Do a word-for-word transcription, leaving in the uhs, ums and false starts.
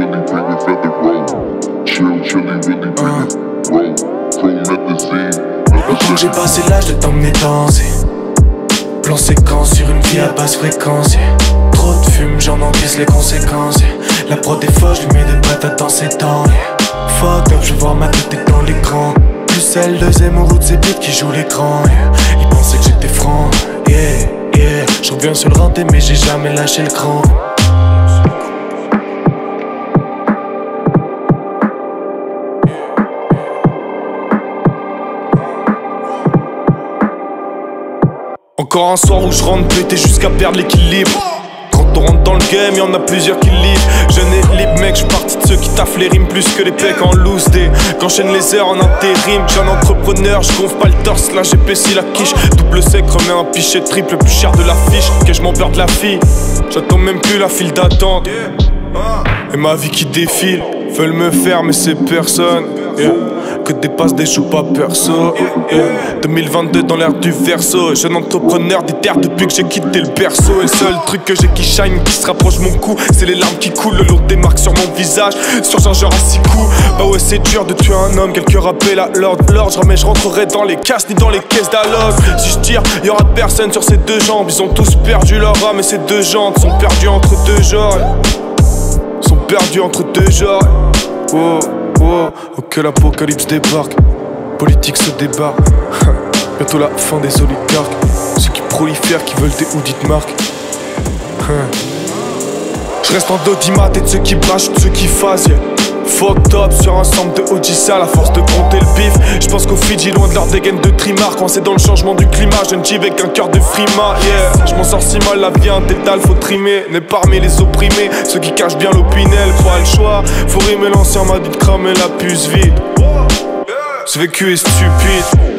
really bring it, feather roll. Chill, chilly, really bring it, roll. Promethazine, never J'ai passé l'âge de t'emmener danser. Plan séquence sur une vie à basse fréquence, yeah. Trop de fume, j'en encaisse les conséquences, yeah. La prod est folle, je lui mets des patates dans ses dents, yeah. Fuck up, je vois ma tête dans l'écran. Plus celle de Zemmour ou de ses beats qui jouent l'écran, yeah. Ils pensaient que j'étais franc, yeah, yeah. Je reviens sur le renté mais j'ai jamais lâché le cran. Encore un soir où je rentre pété jusqu'à perdre l'équilibre. Quand on rentre dans le game, y'en a plusieurs qui livrent. Jeune et libre mec, j'suis parti de ceux qui taffent les rimes plus que les pecs en loose day. Qu'enchaîne les heures en intérim. J'suis un entrepreneur, j'gonfle pas le torse, là j'épaissis la quiche. Double sec, remets un pichet triple, le plus cher de l'affiche. Que je m'emmerde la fille, j'attends même plus la file d'attente. Et ma vie qui défile, veulent me faire mais c'est personne, yeah. Que dépasse des choux pas perso, yeah. deux mille vingt-deux dans l'ère du verso. Jeune entrepreneur des terres depuis que j'ai quitté le berceau. Et le seul truc que j'ai qui shine, qui se rapproche mon cou, c'est les larmes qui coulent le long des marques sur mon visage. Sur un genre à six coups. Bah ouais c'est dur de tuer un homme, quelques rappels à l'ordre. L'ordre, jamais je rentrerai dans les casses ni dans les caisses d'alloc. Si je tire, y'aura personne sur ces deux jambes. Ils ont tous perdu leur âme et ces deux jantes sont perdues entre deux genres. Sont perdus entre deux genres. Oh, oh, oh que l'apocalypse débarque. Politique se débarque. Bientôt la fin des oligarques. Ceux qui prolifèrent, qui veulent des hoodies de marque. Je reste en dodimat et de ceux qui brachent, de ceux qui phasent, yeah. Fucked up sur un sample de O G sale à force de compter le bif. J'pense qu'au Fidji loin de leur dégaine de trimar. Quand c'est dans le changement du climat, jeune G avec un cœur de frima, yeah. J'm'en sors si mal, la vie un détal, faut trimer. N'est parmi les opprimés, ceux qui cachent bien l'opinel. Pas le choix, faut rimer l'ancien m'a dit de cramer la puce vide. Ce vécu est stupide.